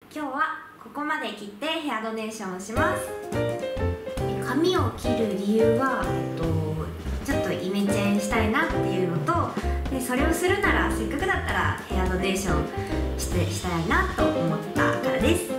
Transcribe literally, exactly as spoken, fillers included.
今日はここまで切ってヘアドネーションをします。髪を切る理由は、えっと、ちょっとイメチェンしたいなっていうのと、でそれをするならせっかくだったらヘアドネーションしてしたいなと思ったからです。